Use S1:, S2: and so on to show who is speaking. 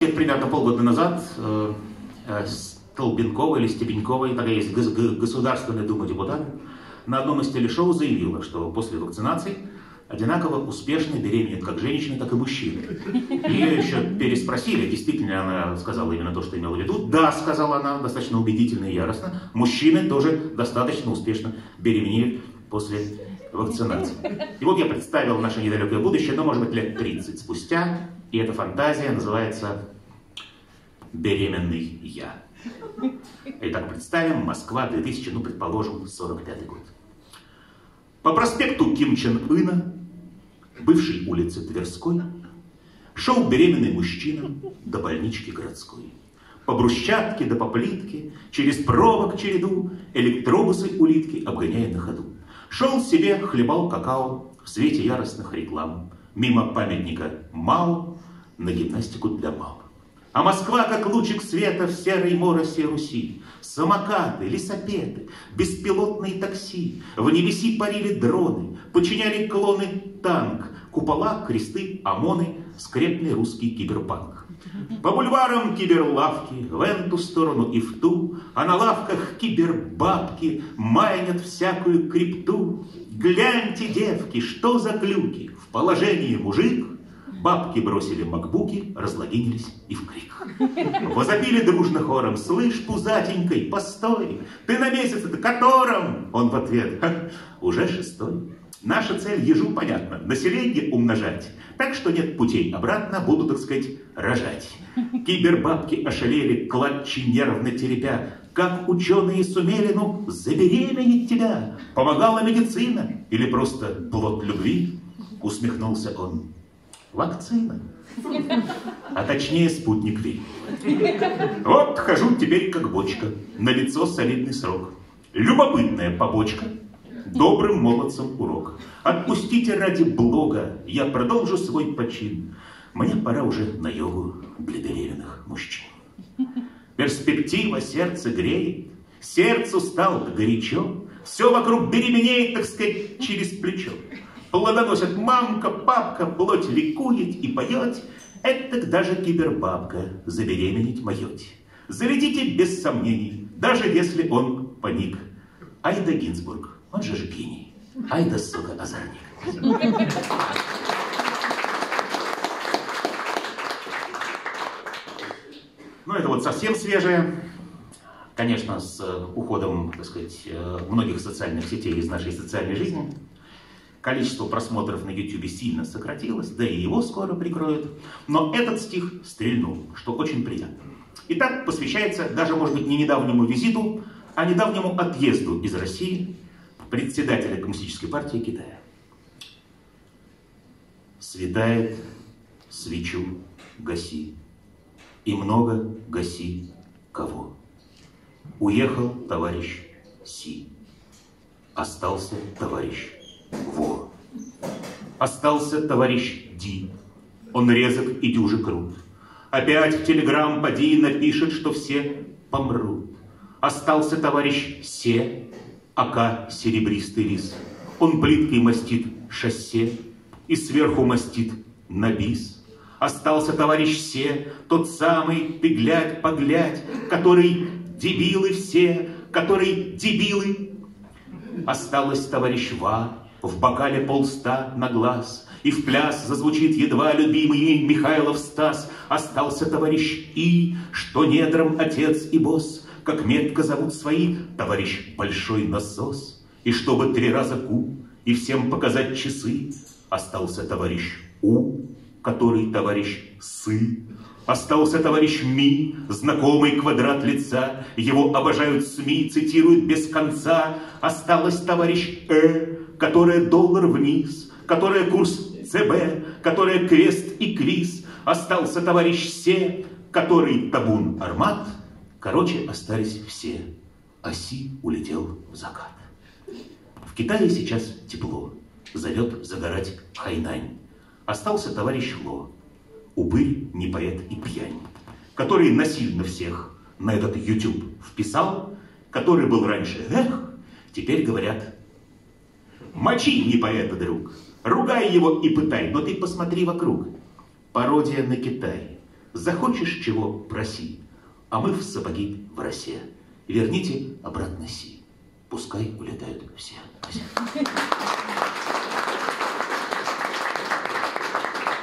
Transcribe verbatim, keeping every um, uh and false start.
S1: Примерно полгода назад э, э, Столбенкова или Стебенькова, такая есть Государственная Дума депутатов, на одном из телешоу заявила, что после вакцинации одинаково успешно беременеют как женщины, так и мужчины. Ее еще переспросили, действительно она сказала именно то, что имела в виду. Да, сказала она, достаточно убедительно и яростно, мужчины тоже достаточно успешно беременеют после вакцинации. И вот я представил наше недалекое будущее, но может быть лет тридцать спустя, и эта фантазия называется «Беременный я». Итак, представим, Москва, две тысячи, ну, предположим, сорок пятый год. По проспекту Ким Чен Ына, бывшей улице Тверской, шел беременный мужчина до больнички городской. По брусчатке да по плитке, через провок череду, электробусы-улитки обгоняя на ходу. Шел себе, хлебал какао в свете яростных реклам, мимо памятника Мао на гимнастику для мам. А Москва, как лучик света в серой моросе Руси. Самокаты, лесопеды, беспилотные такси, в небеси парили дроны, подчиняли клоны танк, купола, кресты, ОМОНы, скрепный русский киберпанк. По бульварам киберлавки, в эту сторону и в ту, а на лавках кибербабки майнят всякую крипту. Гляньте, девки, что за клюки, в положении мужик. Бабки бросили макбуки, разлогинились и в крик. Возопили дружно хором: «Слышь, пузатенькой, постой! Ты на месяце-то котором?» Он в ответ: «Уже шестой. Наша цель ежу понятна — население умножать. Так что нет путей обратно, буду, так сказать, рожать». Кибербабки ошалели, клатчи нервно теребя. Как ученые сумели, ну, забеременеть тебя? Помогала медицина или просто плод любви? Усмехнулся он. Вакцина. А точнее спутник Ви. Вот хожу теперь как бочка, на лицо солидный срок. Любопытная побочка, добрым молодцам урок. Отпустите ради блога, я продолжу свой почин. Мне пора уже на йогу для беременных мужчин. Перспектива сердце греет, сердцу стало горячо, все вокруг беременеет, так сказать, через плечо. Плодоносят мамка, папка, плоть ликует и поет. Это даже кибербабка забеременеть моете. Зарядите без сомнений, даже если он паник. Айда Гинзбург, он же же гений. Айда, сука, озорник. Ну, это вот совсем свежее. Конечно, с уходом, так сказать, многих социальных сетей из нашей социальной жизни. Количество просмотров на ютубе сильно сократилось, да и его скоро прикроют. Но этот стих стрельнул, что очень приятно. Итак, посвящается даже, может быть, не недавнему визиту, а недавнему отъезду из России председателя Коммунистической партии Китая. Светает, свечу гаси, и много гаси кого. Уехал товарищ Си, остался товарищ Во. Остался товарищ Ди, он резок и дюже крут. Опять в телеграм поди напишет, что все помрут. Остался товарищ Се, ака серебристый лис. Он плиткой мастит шоссе и сверху мастит на бис. Остался товарищ Се, тот самый, ты глядь, поглядь, который дебилы все, который дебилы. Осталось товарищ Ва, в бокале полста на глаз, и в пляс зазвучит едва любимый им Михайлов Стас. Остался товарищ И, что недром отец и босс, как метко зовут свои, товарищ Большой Насос. И чтобы три раза ку, и всем показать часы, остался товарищ У, который товарищ Сы. Остался товарищ Ми, знакомый квадрат лица, его обожают СМИ, цитируют без конца. Осталось товарищ Э, которая доллар вниз, которая курс ЦБ, которая крест и квиз. Остался товарищ Се, который табун армат. Короче, остались все, а Си улетел в закат. В Китае сейчас тепло, зовет загорать Хайнань. Остался товарищ Ло, упырь, не поэт и пьянь, который насильно всех на этот YouTube вписал, который был раньше эх, теперь говорят: мочи не поэта, друг, ругай его и пытай, но ты посмотри вокруг. Пародия на Китай, Захочешь чего — проси, а мы в сапоги в росе. Верните обратно си, пускай улетают все. Спасибо.